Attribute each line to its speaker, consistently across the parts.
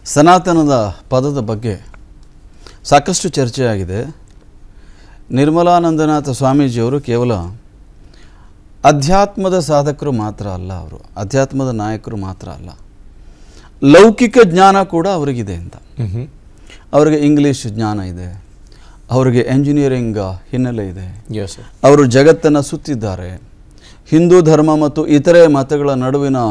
Speaker 1: ಸನಾತನದ ಪದದ ಬಗ್ಗೆ ಸಾಕಷ್ಟು ಚರ್ಚೆಯಾಗಿದೆ. ನಿರ್ಮಲಾನಂದನಾಥ ಸ್ವಾಮೀಜಿಯವರು ಕೇವಲ ಅಧ್ಯಾತ್ಮದ ಸಾಧಕರು ಮಾತ್ರ ಅಲ್ಲ, ಅವರು ಅಧ್ಯಾತ್ಮದ ನಾಯಕರು ಮಾತ್ರ ಅಲ್ಲ, ಲೌಕಿಕ ಜ್ಞಾನ ಕೂಡ ಅವರಿಗಿದೆ ಅಂತ. ಅವರಿಗೆ ಇಂಗ್ಲೀಷ್ ಜ್ಞಾನ ಇದೆ, ಅವರಿಗೆ ಎಂಜಿನಿಯರಿಂಗ್ ಹಿನ್ನೆಲೆ ಇದೆ, ಅವರು ಜಗತ್ತನ್ನು ಸುತ್ತಿದ್ದಾರೆ. ಹಿಂದೂ ಧರ್ಮ ಮತ್ತು ಇತರೆ ಮತಗಳ ನಡುವಿನ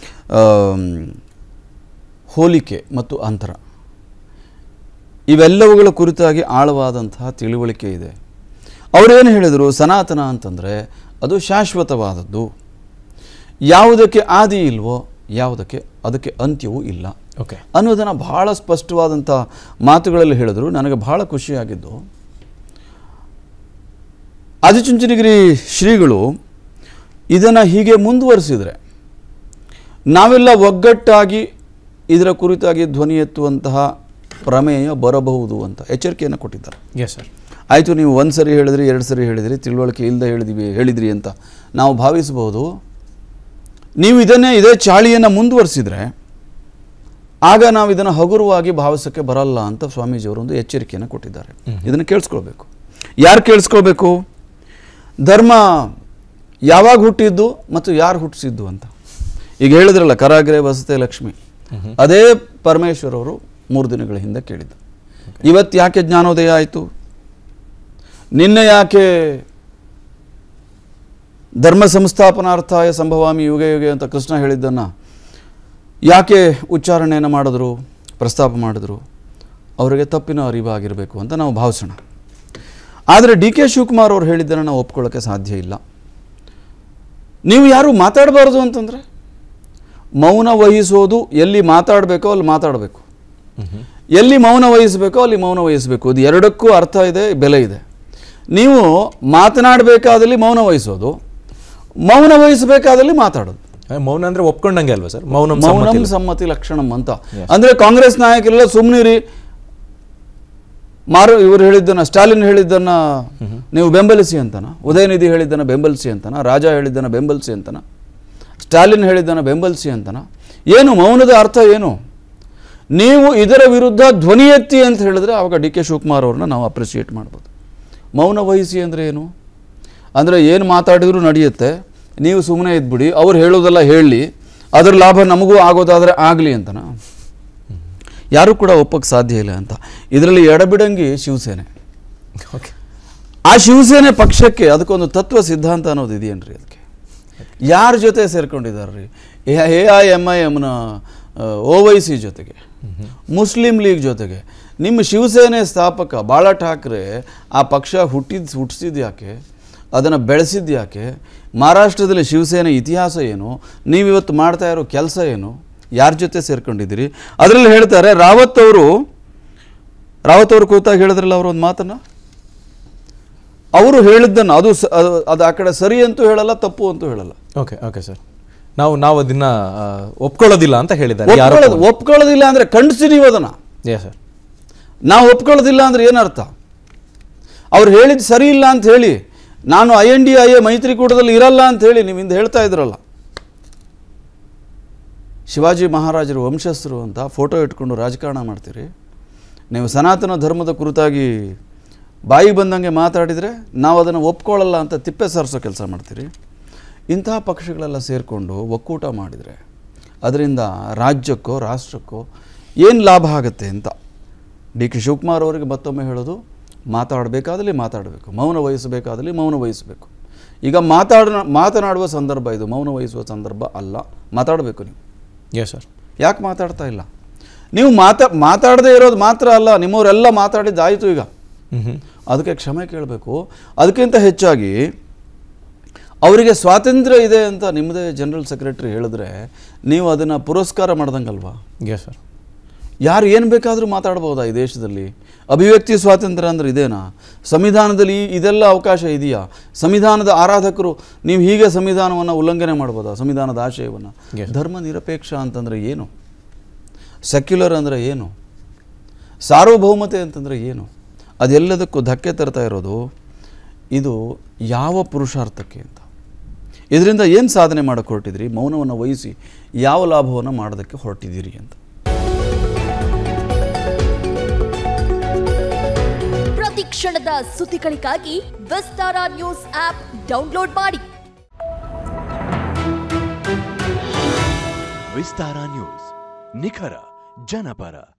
Speaker 1: ಹೋಲಿಕೆ ಮತ್ತು ಅಂತರ ಇವೆಲ್ಲವುಗಳ ಕುರಿತಾಗಿ ಆಳವಾದಂತಹ ತಿಳುವಳಿಕೆ ಇದೆ. ಅವರೇನು ಹೇಳಿದರು, ಸನಾತನ ಅಂತಂದರೆ ಅದು ಶಾಶ್ವತವಾದದ್ದು, ಯಾವುದಕ್ಕೆ ಆದಿ ಇಲ್ವೋ ಅದಕ್ಕೆ ಅಂತ್ಯವೂ ಇಲ್ಲ ಅನ್ನೋದನ್ನು ಬಹಳ ಸ್ಪಷ್ಟವಾದಂಥ ಮಾತುಗಳಲ್ಲಿ ಹೇಳಿದರು. ನನಗೆ ಬಹಳ ಖುಷಿಯಾಗಿದ್ದು, ಆದಿಚುಂಚನಗಿರಿ ಶ್ರೀಗಳು ಇದನ್ನು ಹೀಗೆ ಮುಂದುವರಿಸಿದರೆ ನಾವೆಲ್ಲ ಒಗ್ಗಟ್ಟಾಗಿ ಇದರ ಕುರಿತಾಗಿ ಧ್ವನಿ ಎತ್ತುವಂತಹ ಪ್ರಮೇಯ ಬರಬಹುದು ಅಂತ ಎಚ್ಚರಿಕೆಯನ್ನು ಕೊಟ್ಟಿದ್ದಾರೆ. ಆಯಿತು, ನೀವು ಒಂದು ಸರಿ ಹೇಳಿದ್ರಿ, 2 ಸರಿ ಹೇಳಿದ್ರಿ, ತಿಳುವಳಿಕೆ ಇಲ್ಲದೆ ಹೇಳಿದ್ರಿ ಅಂತ ನಾವು ಭಾವಿಸಬಹುದು. ನೀವು ಇದೇ ಚಾಳಿಯನ್ನು ಮುಂದುವರಿಸಿದರೆ ಆಗ ನಾವು ಇದನ್ನು ಹಗುರವಾಗಿ ಭಾವಿಸೋಕ್ಕೆ ಬರಲ್ಲ ಅಂತ ಸ್ವಾಮೀಜಿಯವರು ಒಂದು ಎಚ್ಚರಿಕೆಯನ್ನು ಕೊಟ್ಟಿದ್ದಾರೆ. ಇದನ್ನು ಕೇಳಿಸ್ಕೊಳ್ಬೇಕು. ಯಾರು ಕೇಳಿಸ್ಕೊಳ್ಬೇಕು? ಧರ್ಮ ಯಾವಾಗ ಹುಟ್ಟಿದ್ದು ಮತ್ತು ಯಾರು ಹುಟ್ಟಿಸಿದ್ದು ಅಂತ. ಈಗ ಹೇಳಿದ್ರಲ್ಲ, ಕರಾಗ್ರೆ ಬಸತೆ ಲಕ್ಷ್ಮಿ, ಅದೇ ಪರಮೇಶ್ವರ್ ಅವರು 3 ದಿನಗಳ ಹಿಂದೆ ಕೇಳಿದ್ದು. ಇವತ್ತು ಯಾಕೆ ಜ್ಞಾನೋದಯ ಆಯಿತು, ನಿನ್ನೆ ಯಾಕೆ ಧರ್ಮ ಸಂಸ್ಥಾಪನಾರ್ಥಾಯ ಸಂಭವಾಮಿ ಯುಗೆ ಯುಗೆ ಅಂತ ಕೃಷ್ಣ ಹೇಳಿದ್ದನ್ನು ಯಾಕೆ ಉಚ್ಚಾರಣೆಯನ್ನು ಮಾಡಿದ್ರು, ಪ್ರಸ್ತಾಪ ಮಾಡಿದ್ರು, ಅವರಿಗೆ ತಪ್ಪಿನ ಅರಿವಾಗಿರಬೇಕು ಅಂತ ನಾವು ಭಾವಿಸೋಣ. ಆದರೆ ಡಿ.ಕೆ. ಶಿವಕುಮಾರ್ ಅವರು ಹೇಳಿದ್ದನ್ನು ನಾವು ಒಪ್ಕೊಳ್ಳೋಕ್ಕೆ ಸಾಧ್ಯ ಇಲ್ಲ. ನೀವು ಯಾರು ಮಾತಾಡಬಾರ್ದು ಅಂತಂದರೆ ಮೌನ ವಹಿಸೋದು, ಎಲ್ಲಿ ಮಾತಾಡಬೇಕೋ ಅಲ್ಲಿ ಮಾತಾಡಬೇಕು, ಎಲ್ಲಿ ಮೌನ ವಹಿಸಬೇಕೋ ಅಲ್ಲಿ ಮೌನ ವಹಿಸಬೇಕು. ಇದು ಎರಡಕ್ಕೂ ಅರ್ಥ ಇದೆ, ಬೆಲೆ ಇದೆ. ನೀವು ಮಾತನಾಡಬೇಕಾದಲ್ಲಿ ಮೌನ ವಹಿಸೋದು, ಮೌನ ವಹಿಸಬೇಕಾದಲ್ಲಿ ಮಾತಾಡೋದು.
Speaker 2: ಮೌನ ಅಂದರೆ ಒಪ್ಕೊಂಡಂಗೆ ಅಲ್ವಾ ಸರ್? ಮೌನಂ
Speaker 1: ಸಮ್ಮತಿ ಲಕ್ಷಣಂ ಅಂತ. ಅಂದರೆ ಕಾಂಗ್ರೆಸ್ ನಾಯಕರೆಲ್ಲ ಸುಮ್ಮನಿರಿ, ಇವರು ಹೇಳಿದ್ದನ್ನು, ಸ್ಟಾಲಿನ್ ಹೇಳಿದ್ದನ್ನು ನೀವು ಬೆಂಬಲಿಸಿ ಅಂತನ, ಉದಯನಿಧಿ ಹೇಳಿದ್ದನ್ನು ಬೆಂಬಲಿಸಿ ಅಂತನ, ರಾಜ ಹೇಳಿದ್ದನ್ನು ಬೆಂಬಲಿಸಿ ಅಂತನ, ಸ್ಟಾಲಿನ್ ಹೇಳಿದ್ದನ್ನು ಬೆಂಬಲಿಸಿ ಅಂತನ. ಏನು ಮೌನದ ಅರ್ಥ ಏನು? ನೀವು ಇದರ ವಿರುದ್ಧ ಧ್ವನಿ ಎತ್ತಿ ಅಂತ ಹೇಳಿದ್ರೆ ಆವಾಗ ಡಿ.ಕೆ. ಶಿವಕುಮಾರ್ ಅವ್ರನ್ನ ನಾವು ಅಪ್ರಿಷಿಯೇಟ್ ಮಾಡ್ಬೋದು. ಮೌನ ವಹಿಸಿ ಅಂದರೆ ಏನು? ಅಂದರೆ ಏನು ಮಾತಾಡಿದ್ರು ನಡೆಯುತ್ತೆ, ನೀವು ಸುಮ್ಮನೆ ಇದ್ಬಿಡಿ, ಅವ್ರು ಹೇಳೋದೆಲ್ಲ ಹೇಳಿ, ಅದರ ಲಾಭ ನಮಗೂ ಆಗೋದಾದರೆ ಆಗಲಿ ಅಂತನ. ಯಾರೂ ಕೂಡ ಒಪ್ಪಕ್ಕೆ ಸಾಧ್ಯ ಇಲ್ಲ ಅಂತ. ಇದರಲ್ಲಿ ಎಡಬಿಡಂಗಿ ಶಿವಸೇನೆ. ಆ ಶಿವಸೇನೆ ಪಕ್ಷಕ್ಕೆ ಅದಕ್ಕೊಂದು ತತ್ವ ಸಿದ್ಧಾಂತ ಅನ್ನೋದು ಇದೆಯೇನ್ರಿ? ಅದಕ್ಕೆ ಯಾರ ಜೊತೆ ಸೇರ್ಕೊಂಡಿದ್ದಾರೆ? AIMIMನ OYC ಜೊತೆಗೆ, ಮುಸ್ಲಿಂ ಲೀಗ್ ಜೊತೆಗೆ. ನಿಮ್ಮ ಶಿವಸೇನೆ ಸ್ಥಾಪಕ ಬಾಳ ಠಾಕ್ರೆ ಆ ಪಕ್ಷ ಹುಟ್ಟಿಸಿದ್ದು ಯಾಕೆ, ಅದನ್ನು ಬೆಳೆಸಿದ್ದು ಯಾಕೆ, ಮಹಾರಾಷ್ಟ್ರದಲ್ಲಿ ಶಿವಸೇನೆ ಇತಿಹಾಸ ಏನು, ನೀವಿವತ್ತು ಮಾಡ್ತಾ ಇರೋ ಕೆಲಸ ಏನು, ಯಾರ ಜೊತೆ ಸೇರ್ಕೊಂಡಿದ್ದೀರಿ? ಅದರಲ್ಲಿ ಹೇಳ್ತಾರೆ, ರಾವತ್ ಅವರು ಕೂತಾಗ ಹೇಳಿದ್ರಲ್ಲ ಅವರು ಒಂದು ಮಾತನ್ನು, ಅವರು ಹೇಳಿದ್ದನ್ನು ಅದು ಆ ಕಡೆ ಸರಿ ಅಂತೂ ಹೇಳಲ್ಲ, ತಪ್ಪು ಅಂತೂ ಹೇಳಲ್ಲ.
Speaker 2: ಓಕೆ ಸರ್, ನಾವು ಅದನ್ನ ಒಪ್ಕೊಳ್ಳೋದಿಲ್ಲ ಅಂತ ಹೇಳಿದ್ದಾರೆ.
Speaker 1: ಒಪ್ಕೊಳ್ಳೋದಿಲ್ಲ ಅಂದರೆ ಖಂಡಿಸಿ ನೀವು ಅದನ್ನು.
Speaker 2: ಸರ್,
Speaker 1: ನಾವು ಒಪ್ಕೊಳ್ಳೋದಿಲ್ಲ ಅಂದರೆ ಏನರ್ಥ? ಅವ್ರು ಹೇಳಿದ್ದು ಸರಿ ಇಲ್ಲ ಅಂತ ಹೇಳಿ, ನಾನು INDIA ಮೈತ್ರಿಕೂಟದಲ್ಲಿ ಇರಲ್ಲ ಅಂತ ಹೇಳಿ ನೀವು ಹಿಂದೆ ಹೇಳ್ತಾ ಇದ್ರಲ್ಲ. ಶಿವಾಜಿ ಮಹಾರಾಜರು ವಂಶಸ್ಥರು ಅಂತ ಫೋಟೋ ಇಟ್ಕೊಂಡು ರಾಜಕಾರಣ ಮಾಡ್ತೀರಿ. ನೀವು ಸನಾತನ ಧರ್ಮದ ಕುರಿತಾಗಿ ಬಾಯಿ ಬಂದಂಗೆ ಮಾತಾಡಿದರೆ ನಾವು ಅದನ್ನು ಒಪ್ಕೊಳ್ಳಲ್ಲ ಅಂತ ತಿಪ್ಪೆ ಸಾರಿಸೋ ಕೆಲಸ ಮಾಡ್ತೀರಿ. ಇಂತಹ ಪಕ್ಷಗಳೆಲ್ಲ ಸೇರಿಕೊಂಡು ಒಕ್ಕೂಟ ಮಾಡಿದರೆ ಅದರಿಂದ ರಾಜ್ಯಕ್ಕೋ ರಾಷ್ಟ್ರಕ್ಕೋ ಏನು ಲಾಭ ಆಗುತ್ತೆ ಅಂತ ಡಿ.ಕೆ. ಶಿವಕುಮಾರ್ ಅವರಿಗೆ ಮತ್ತೊಮ್ಮೆ ಹೇಳೋದು, ಮಾತಾಡಬೇಕಾದಲ್ಲಿ ಮಾತಾಡಬೇಕು, ಮೌನ ವಹಿಸಬೇಕಾದಲ್ಲಿ ಮೌನ ವಹಿಸಬೇಕು. ಈಗ ಮಾತನಾಡುವ ಸಂದರ್ಭ ಇದು, ಮೌನ ವಹಿಸುವ ಸಂದರ್ಭ ಅಲ್ಲ. ಮಾತಾಡಬೇಕು ನೀವು.
Speaker 2: ಸರ್,
Speaker 1: ಯಾಕೆ ಮಾತಾಡ್ತಾ ಇಲ್ಲ ನೀವು? ಮಾತಾಡದೇ ಇರೋದು ಮಾತ್ರ ಅಲ್ಲ, ನಿಮ್ಮವರೆಲ್ಲ ಮಾತಾಡಿದ್ದಾಯಿತು. ಈಗ ಅದಕ್ಕೆ ಕ್ಷಮೆ ಕೇಳಬೇಕು. ಅದಕ್ಕಿಂತ ಹೆಚ್ಚಾಗಿ ಅವರಿಗೆ ಸ್ವಾತಂತ್ರ್ಯ ಇದೆ ಅಂತ ನಿಮ್ಮದೇ ಜನರಲ್ ಸೆಕ್ರೆಟರಿ ಹೇಳಿದ್ರೆ ನೀವು ಅದನ್ನು ಪುರಸ್ಕಾರ ಮಾಡ್ದಂಗಲ್ವಾ?
Speaker 2: ಸರ್,
Speaker 1: ಯಾರು ಏನು ಬೇಕಾದರೂ ಮಾತಾಡ್ಬೋದಾ ಈ ದೇಶದಲ್ಲಿ? ಅಭಿವ್ಯಕ್ತಿ ಸ್ವಾತಂತ್ರ್ಯ ಅಂದರೆ ಇದೇನಾ? ಸಂವಿಧಾನದಲ್ಲಿ ಇದೆಲ್ಲ ಅವಕಾಶ ಇದೆಯಾ? ಸಂವಿಧಾನದ ಆರಾಧಕರು ನೀವು ಹೀಗೆ ಸಂವಿಧಾನವನ್ನು ಉಲ್ಲಂಘನೆ ಮಾಡ್ಬೋದಾ? ಸಂವಿಧಾನದ ಆಶಯವನ್ನು? ಧರ್ಮ ನಿರಪೇಕ್ಷ ಅಂತಂದರೆ ಏನು? ಸೆಕ್ಯುಲರ್ ಅಂದರೆ ಏನು? ಸಾರ್ವಭೌಮತೆ ಅಂತಂದರೆ ಏನು? ಅದೆಲ್ಲದಕ್ಕೂ ಧಕ್ಕೆ ತರ್ತಾ ಇರೋದು ಇದು ಯಾವ ಪುರುಷಾರ್ಥಕ್ಕೆ ಅಂತ. ಇದರಿಂದ ಏನು ಸಾಧನೆ ಮಾಡೋಕ್ಕೆ ಹೊರಟಿದ್ದೀರಿ? ಮೌನವನ್ನು ವಹಿಸಿ ಯಾವ ಲಾಭವನ್ನು ಮಾಡೋದಕ್ಕೆ ಹೊರಟಿದ್ದೀರಿ ಅಂತ.
Speaker 3: ಕ್ಷಣದ ಸುದ್ದಿಗಳಿಗಾಗಿ ವಿಸ್ತಾರ ನ್ಯೂಸ್ ಆಪ್ ಡೌನ್ಲೋಡ್ ಮಾಡಿ.
Speaker 4: ವಿಸ್ತಾರ ನ್ಯೂಸ್, ನಿಖರ ಜನಪರ.